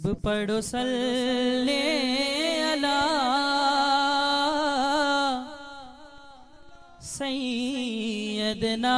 پڑھو صلی علی سیدنا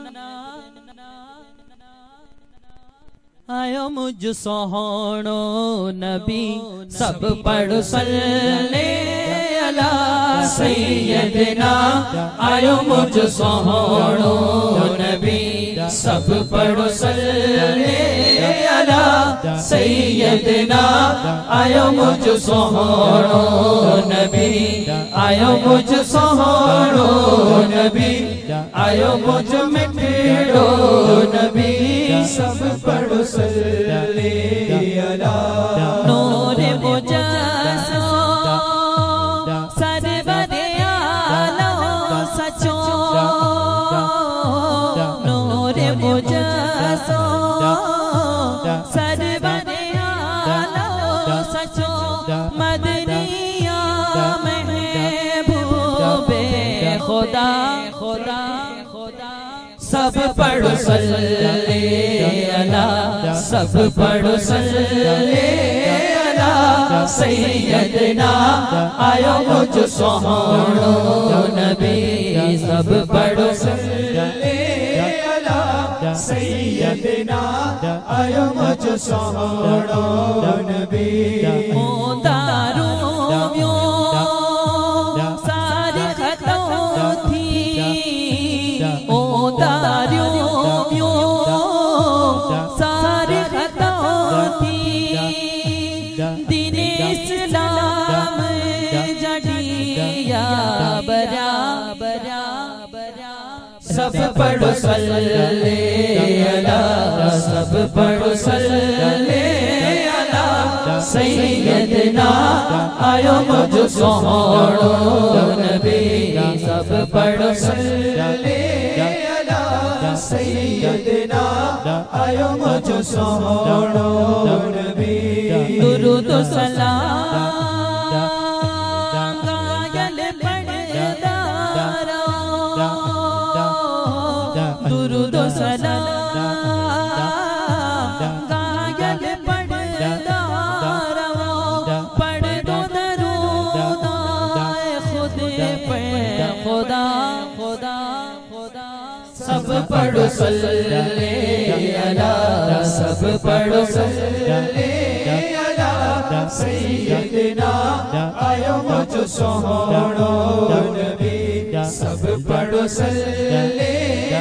آیو مجھ سوہنو نبی سب پڑھو صلی علی سیدنا آیو مجھ سوہنو نبی سب پڑھو صلی علی سیدنا آیو مجھ سوہنو نبی آیو مجھ سوہنو نبی آیو مجھ مٹھڑو نبی سب پڑھو صلی علی نور مجسم سرور عالم سچو نور مجسم سرور عالم سچو مدنیہ محبوب خدا سب پڑھو صلی علی سب پڑھو صلی علی سیدنا آیو مجھ سوہنو نبی سب پڑھو صلی علی سیدنا آیو مجھ سوہنو نبی سب پڑھو صلی علی سب پڑھو صلی علی سیدنا آیو مجھ سوہنو نبی سب پڑھو صلی علی سیدنا آیو مجھ سوہنو نبی درود و سلام درود و سلام غائل پڑھتا رہو پڑھ دو درود خود پہ خدا سب پڑھو صلی علی سب پڑھو صلی علی سیدنا آیو مجھ سوہنو نبی سب پڑھو صلی علی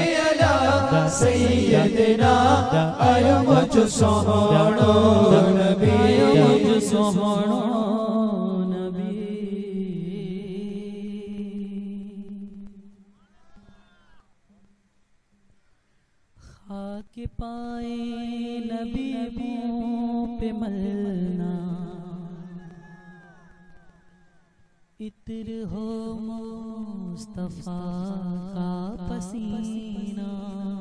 سیدنا آیو مجھ سوہنو نبی آیو مجھ سوہنو نبی خاک پائے نبی منہ پہ ملنا عطر ہو مصطفیٰ کا پسینہ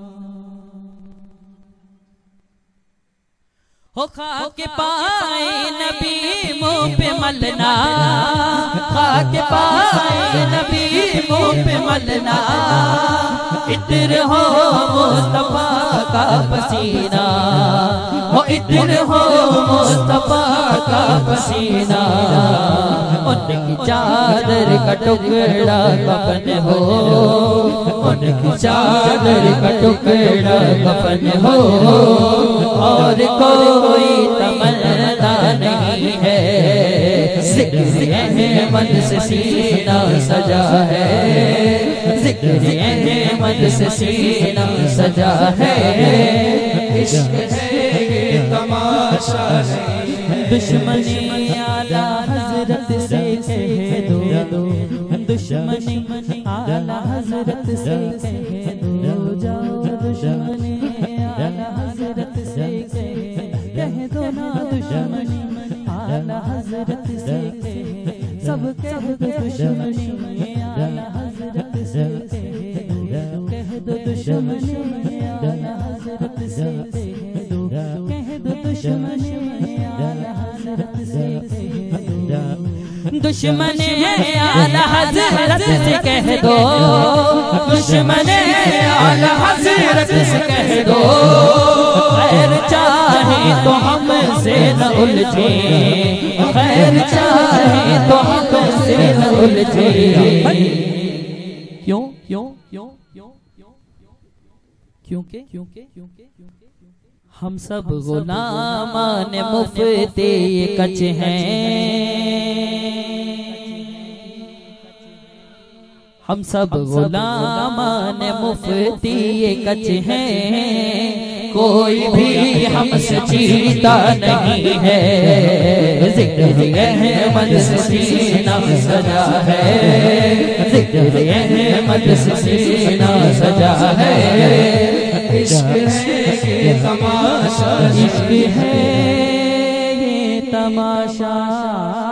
ہو خاک پائے نبی منہ پہ ملنا خاک پائے نبی منہ پہ ملنا عطر ہو مصطفیٰ کا پسینہ ہو عطر ہو مصطفیٰ کا پسینہ ان کی چادر کا ٹکڑا کفن ہو ان کی چادر کا ٹکڑا کفن ہو اور کوئی تمنا نہیں ہے ذکر احمد سے سینہ سجا ہے ذکر احمد سے سینہ سجا ہے عشق ہے یہ تماشا نہیں دشمنی اعلی حضرت سے کہہ دو دشمنی اعلی حضرت سے کہہ دو جاؤ دشمنی اعلی حضرت سے کہہ دو نا دشمنی اعلی حضرت سے سب کہہ دو دشمنی اعلی حضرت سے کہہ دو دشمنی اعلی حضرت سے کہہ دو دشمنی اعلی حضرت سے دشمن اعلی حضرت سے کہہ دو، دشمن اعلی حضرت سے کہہ دو، خیر چاہے تو ہم سے نہ الجھے، خیر چاہے تو ہم سے نہ الجھے۔ کیوں کیوں کیوں کیوں کیونکہ ہم سب غلامان مفتی کچ ہیں، ہم سب غلامان مفتی کچ ہیں، کوئی بھی ہم سے جیتا نہیں ہے، ذکر احمد سے سینہ سجا ہے، ذکر احمد سے سینہ سجا ہے، عشق ہے یہ تماشا، عشق ہے یہ تماشا۔